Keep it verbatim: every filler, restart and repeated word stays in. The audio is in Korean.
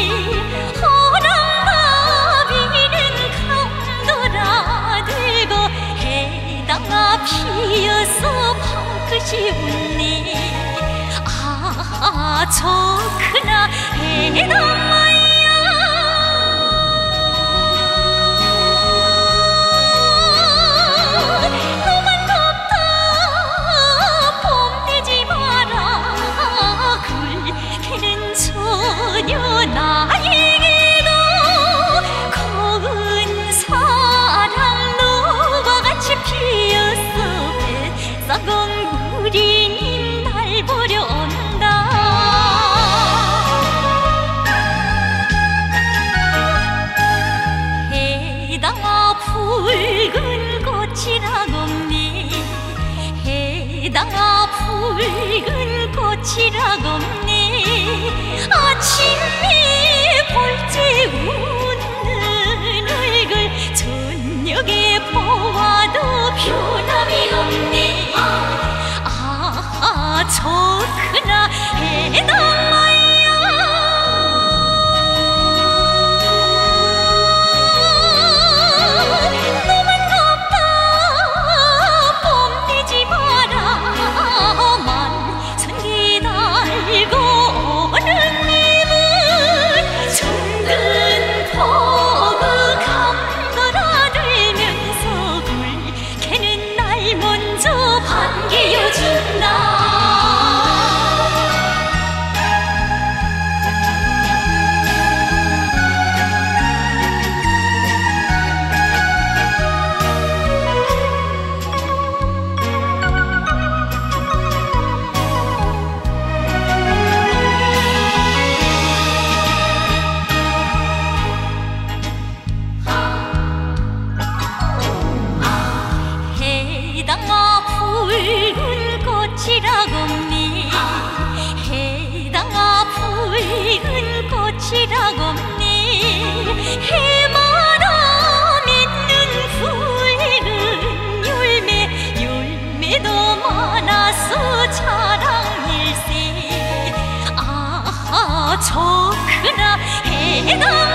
호랑나비는 감돌아 들고 해당아 피어서 방긋이 웃니. 아 좋구나 해당아야. 너만 덥다 봄내지 마라. 굵게는 전혀 나에게도 고운 사랑 너와 같이 피었어. 뱃사공 우리님 날 보려 온다. 해당아 붉은 꽃이라고니. 해당아 붉은 꽃이라고니. 아침에 볼 때 웃는 얼굴 저녁에 보아도 변함이 없니. 아 좋구나 해당아야. 너만 덥다 봄내지 마라. 만선기 달고 오는 님은 정든 포그 감돌아 들면서 굵게는 날 먼저 반겨준다. 해당아 붉은 꽃이라고니. 해당아 붉은 꽃이라고니. 해마다 맺는 붉은 열매. 열매도 많아서 자랑일세. 아 좋구나 해당